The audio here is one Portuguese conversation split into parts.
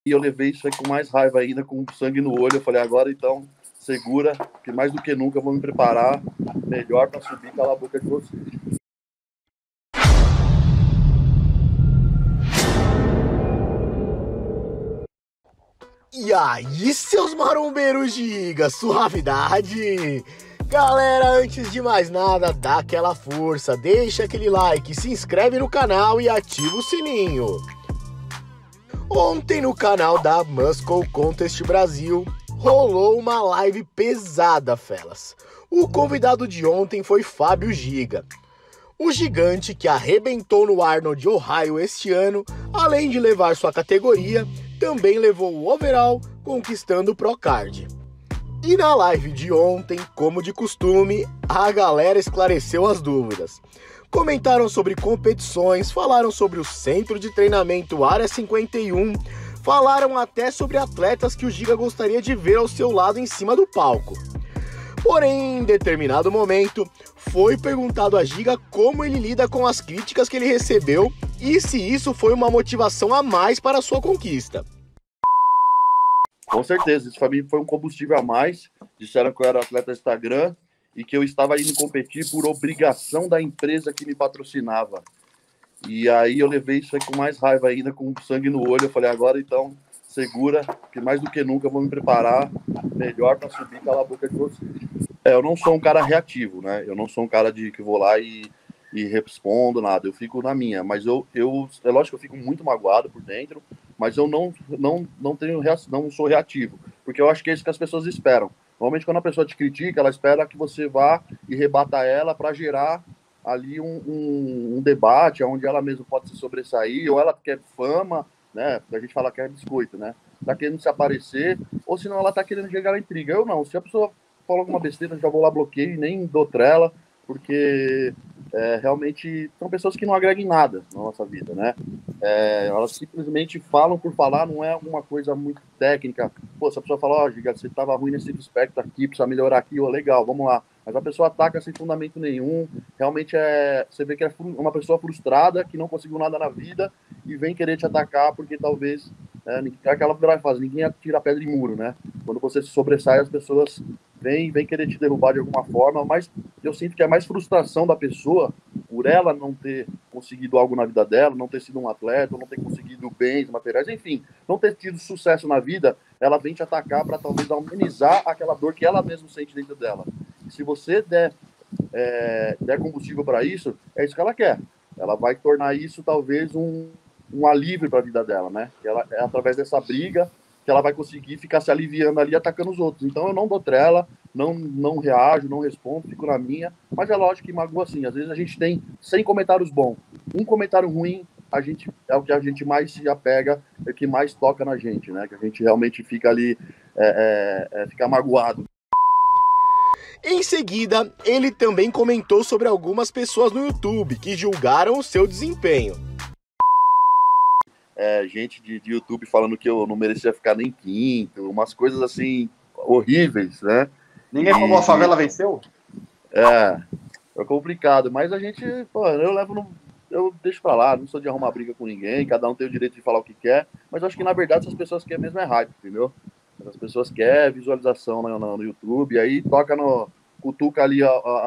eu levei isso aí com mais raiva ainda, com sangue no olho. Eu falei, agora então, segura, que mais do que nunca eu vou me preparar melhor para subir e calar a boca de vocês. E aí, seus marombeiros, giga, suavidade! Galera, antes de mais nada, dá aquela força, deixa aquele like, se inscreve no canal e ativa o sininho. Ontem no canal da Muscle Contest Brasil, rolou uma live pesada, felas. O convidado de ontem foi Fábio Giga. O gigante que arrebentou no Arnold Ohio este ano, além de levar sua categoria, também levou o overall, conquistando o Procard. E na live de ontem, como de costume, a galera esclareceu as dúvidas. Comentaram sobre competições, falaram sobre o centro de treinamento Área 51, falaram até sobre atletas que o Giga gostaria de ver ao seu lado em cima do palco. Porém, em determinado momento, foi perguntado a Giga como ele lida com as críticas que ele recebeu e se isso foi uma motivação a mais para a sua conquista. Com certeza, isso para mim foi um combustível a mais. Disseram que eu era atleta Instagram e que eu estava indo competir por obrigação da empresa que me patrocinava. E aí eu levei isso aí com mais raiva ainda, com sangue no olho. Eu falei, agora então, segura, que mais do que nunca eu vou me preparar melhor para subir e calar a boca de vocês. Eu não sou um cara reativo, né? Eu não sou um cara que vou lá e respondo nada. Eu fico na minha. Mas é lógico que eu fico muito magoado por dentro, mas eu não sou reativo. Porque eu acho que é isso que as pessoas esperam. Normalmente, quando a pessoa te critica, ela espera que você vá e rebata ela para gerar ali um debate onde ela mesma pode se sobressair, ou ela quer fama, né? A gente fala que é biscoito, né? Tá querendo se aparecer, ou senão ela tá querendo gerar intriga. Eu não. Se a pessoa fala alguma besteira, eu já vou lá, bloqueio e nem dou trela, porque realmente são pessoas que não agregam nada na nossa vida, né? Elas simplesmente falam por falar, não é alguma coisa muito técnica. Pô, se a pessoa fala, ó, Giga, você estava ruim nesse aspecto aqui, precisa melhorar aqui, ó, legal, vamos lá. Mas a pessoa ataca sem fundamento nenhum, realmente você vê que é uma pessoa frustrada, que não conseguiu nada na vida e vem querer te atacar porque talvez, é aquela fase, ninguém atira pedra em muro, né? Quando você se sobressai, as pessoas vem querer te derrubar de alguma forma, mas eu sinto que é mais frustração da pessoa por ela não ter conseguido algo na vida dela, não ter sido um atleta, não ter conseguido bens materiais, enfim, não ter tido sucesso na vida, ela vem te atacar para talvez amenizar aquela dor que ela mesma sente dentro dela. E se você der combustível para isso, é isso que ela quer. Ela vai tornar isso talvez um alívio para a vida dela, né? É através dessa briga que ela vai conseguir ficar se aliviando ali, atacando os outros. Então eu não dou trela, não reajo, não respondo, fico na minha, mas é lógico que magoa assim. Às vezes a gente tem 100 comentários bons, um comentário ruim, é o que a gente mais se apega, é o que mais toca na gente, né? Que a gente realmente fica ali, fica magoado. Em seguida, ele também comentou sobre algumas pessoas no YouTube que julgaram o seu desempenho. Gente de YouTube falando que eu não merecia ficar nem quinto, umas coisas assim horríveis, né? Ninguém falou a favela venceu? É complicado, mas a gente, pô, eu deixo pra lá, não sou de arrumar briga com ninguém, cada um tem o direito de falar o que quer, mas eu acho que na verdade essas pessoas querem mesmo hype, entendeu? As pessoas querem visualização no YouTube, aí cutuca ali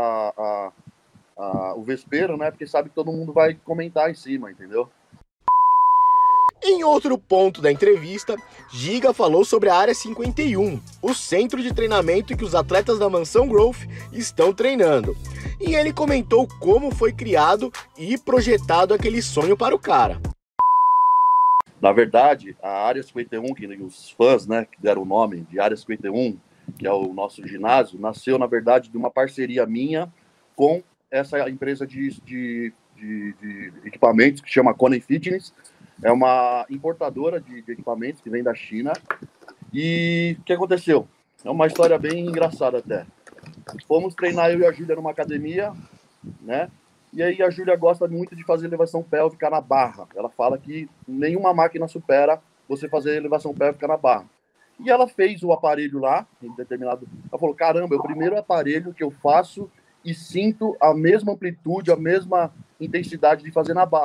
o vespeiro, né? Porque sabe que todo mundo vai comentar em cima, entendeu? Em outro ponto da entrevista, Giga falou sobre a Área 51, o centro de treinamento em que os atletas da Mansão Growth estão treinando. E ele comentou como foi criado e projetado aquele sonho para o cara. Na verdade, a Área 51, que os fãs, né, que deram o nome de Área 51, que é o nosso ginásio, nasceu, na verdade, de uma parceria minha com essa empresa de equipamentos que chama Kone Fitness. É uma importadora de equipamentos que vem da China. E o que aconteceu? É uma história bem engraçada até. Fomos treinar eu e a Júlia numa academia, né? E aí a Júlia gosta muito de fazer elevação pélvica na barra. Ela fala que nenhuma máquina supera você fazer elevação pélvica na barra. E ela fez o aparelho lá, em determinado... Ela falou, caramba, é o primeiro aparelho que eu faço e sinto a mesma amplitude, a mesma intensidade de fazer na barra.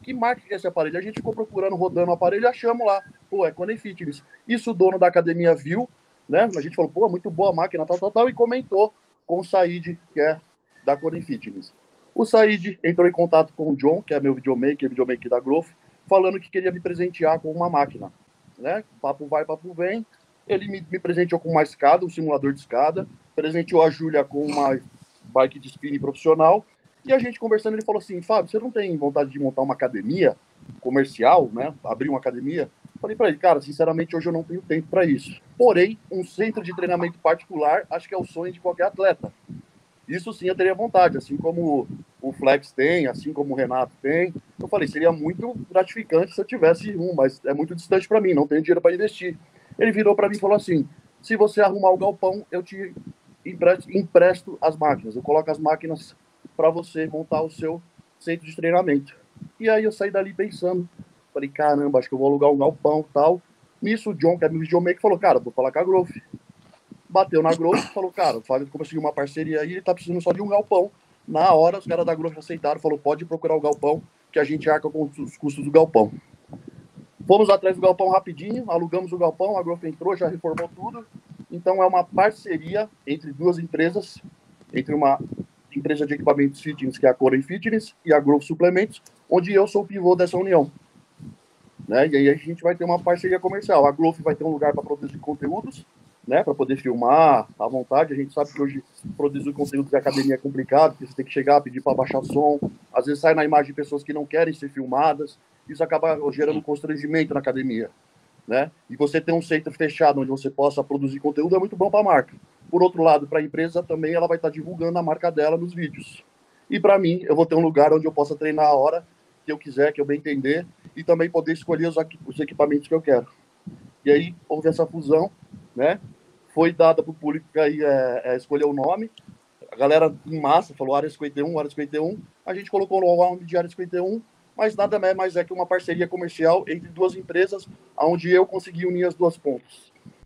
que marca que é esse aparelho? A gente ficou procurando, rodando o aparelho e achamos lá. Pô, é Cone Fitness. Isso o dono da academia viu, né? A gente falou, pô, muito boa a máquina, tal, e comentou com o Said, que é da Cone Fitness. O Said entrou em contato com o John, que é meu videomaker da Growth, falando que queria me presentear com uma máquina, né? Papo vai, papo vem. Ele me presenteou com uma escada, um simulador de escada, presenteou a Júlia com uma bike de spinning profissional, e a gente conversando, ele falou assim, Fábio, você não tem vontade de montar uma academia comercial, né? Abrir uma academia? Falei para ele, cara, sinceramente, hoje eu não tenho tempo para isso. Porém, um centro de treinamento particular, acho que é o sonho de qualquer atleta. Isso sim eu teria vontade, assim como o Flex tem, assim como o Renato tem. Eu falei, seria muito gratificante se eu tivesse um, mas é muito distante para mim, não tenho dinheiro para investir. Ele virou para mim e falou assim, se você arrumar o galpão, eu te empresto as máquinas, eu coloco as máquinas para você montar o seu centro de treinamento. E aí eu saí dali pensando, falei, caramba, acho que eu vou alugar um galpão e tal. Nisso o John, que é meu videomaker, falou, cara, vou falar com a Growth. Bateu na Growth e falou, cara, o Fábio conseguiu uma parceria aí, ele tá precisando só de um galpão. Na hora, os caras da Growth aceitaram, falou, pode procurar o galpão, que a gente arca com os custos do galpão. Fomos atrás do galpão rapidinho, alugamos o galpão, a Growth entrou, já reformou tudo. Então é uma parceria entre duas empresas, entre uma empresa de equipamentos fitness, que é a Core Fitness, e a Growth Suplementos, onde eu sou o pivô dessa união. Né? E aí a gente vai ter uma parceria comercial. A Growth vai ter um lugar para produzir conteúdos, né, para poder filmar à vontade. A gente sabe que hoje produzir conteúdo de academia é complicado, porque você tem que chegar, pedir para baixar som, às vezes sai na imagem de pessoas que não querem ser filmadas, isso acaba gerando constrangimento na academia, né? E você ter um centro fechado onde você possa produzir conteúdo é muito bom para a marca. Por outro lado, para a empresa também, ela vai estar divulgando a marca dela nos vídeos. E para mim, eu vou ter um lugar onde eu possa treinar a hora que eu quiser, que eu bem entender, e também poder escolher os equipamentos que eu quero. E aí houve essa fusão, né? Foi dada para o público aí escolher o nome. A galera em massa falou Área 51, Área 51. A gente colocou o nome de Área 51, mas nada mais é que uma parceria comercial entre duas empresas, onde eu consegui unir as duas pontas.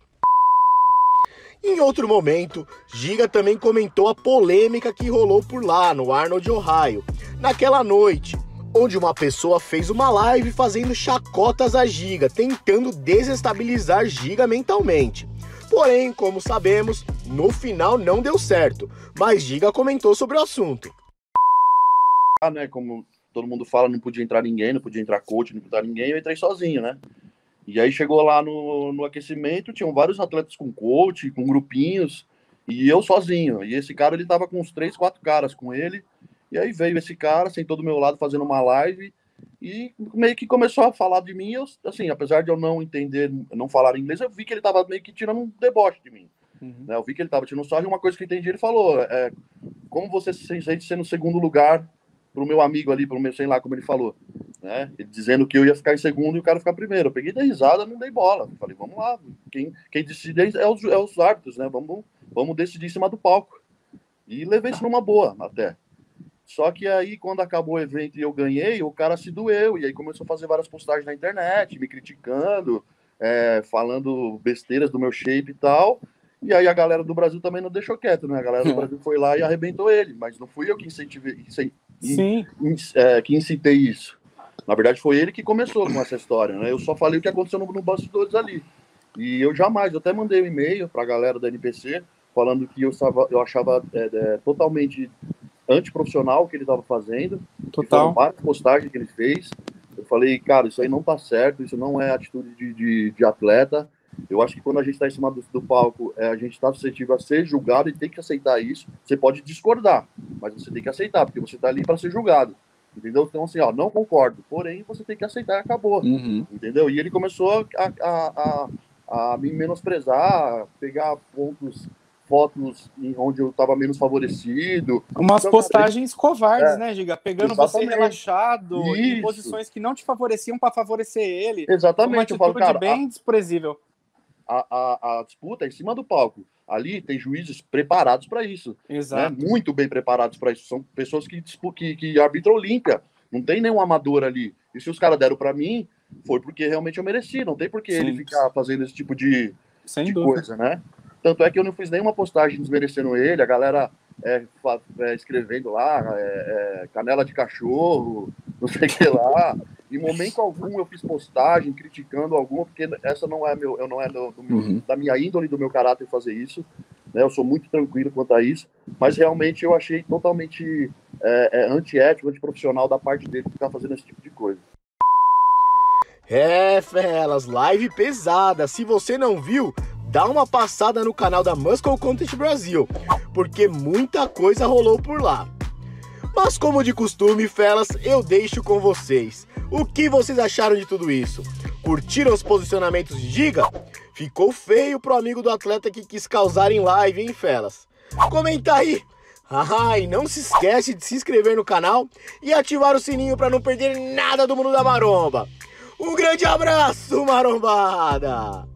Em outro momento, Giga também comentou a polêmica que rolou por lá, no Arnold, Ohio, naquela noite, onde uma pessoa fez uma live fazendo chacotas a Giga, tentando desestabilizar Giga mentalmente. Porém, como sabemos, no final não deu certo, mas Giga comentou sobre o assunto. Né, como todo mundo fala, não podia entrar ninguém, não podia entrar coach, não podia entrar ninguém, eu entrei sozinho, né? E aí chegou lá no aquecimento, tinham vários atletas com coach, com grupinhos, e eu sozinho. E esse cara, ele tava com uns 3, 4 caras com ele, e aí veio esse cara, sentou do meu lado fazendo uma live, e meio que começou a falar de mim, eu, assim, apesar de eu não entender, não falar inglês, eu vi que ele tava meio que tirando um deboche de mim. Né? Eu vi que ele tava tirando sarro, e uma coisa que eu entendi, ele falou, como você se sente sendo segundo lugar pro meu amigo ali, pro meu, sei lá como ele falou, né? Ele dizendo que eu ia ficar em segundo e o cara ficar primeiro. Eu peguei da risada, não dei bola. Falei, vamos lá, quem decide é os árbitros, né? Vamos decidir em cima do palco. E levei isso numa boa, até. Só que aí, quando acabou o evento e eu ganhei, o cara se doeu. E aí começou a fazer várias postagens na internet, me criticando, falando besteiras do meu shape e tal. E aí a galera do Brasil também não deixou quieto, né? A galera do Brasil foi lá e arrebentou ele. Mas não fui eu que que incitei isso. Na verdade, foi ele que começou com essa história, né? Eu só falei o que aconteceu no bastidores ali. E eu até mandei um e-mail para a galera da NPC, falando que eu achava totalmente antiprofissional o que ele estava fazendo. Total. Foram várias postagens que ele fez. Eu falei, cara, isso aí não tá certo, isso não é atitude de atleta. Eu acho que quando a gente está em cima do palco, a gente está suscetível a ser julgado e tem que aceitar isso. Você pode discordar, mas você tem que aceitar, porque você está ali para ser julgado. Entendeu? Então, assim, não concordo. Porém, você tem que aceitar e acabou. Entendeu? E ele começou a me menosprezar, pegar fotos onde eu estava menos favorecido. Umas então, postagens covardes, né, Giga? Pegando exatamente. Você relaxado, Isso. em posições que não te favoreciam para favorecer ele. Exatamente. Uma atitude bem desprezível. A disputa é em cima do palco. Ali tem juízes preparados para isso. Exato. Né? Muito bem preparados para isso. São pessoas que arbitram olímpia. Não tem nenhum amador ali. E se os caras deram para mim, foi porque realmente eu mereci. Não tem por que ele ficar fazendo esse tipo de coisa, né? Tanto é que eu não fiz nenhuma postagem desmerecendo ele. A galera escrevendo lá, canela de cachorro, não sei o que lá. Em momento algum eu fiz postagem criticando alguma, porque essa não é da minha índole, do meu caráter fazer isso, né? Eu sou muito tranquilo quanto a isso, mas realmente eu achei totalmente antiético, antiprofissional da parte dele ficar fazendo esse tipo de coisa. Felas, live pesada. Se você não viu, dá uma passada no canal da Muscle Content Brasil, porque muita coisa rolou por lá. Mas como de costume, felas, eu deixo com vocês. O que vocês acharam de tudo isso? Curtiram os posicionamentos de Giga? Ficou feio pro amigo do atleta que quis causar em live, hein, felas? Comenta aí! E não se esquece de se inscrever no canal e ativar o sininho para não perder nada do mundo da maromba. Um grande abraço, marombada!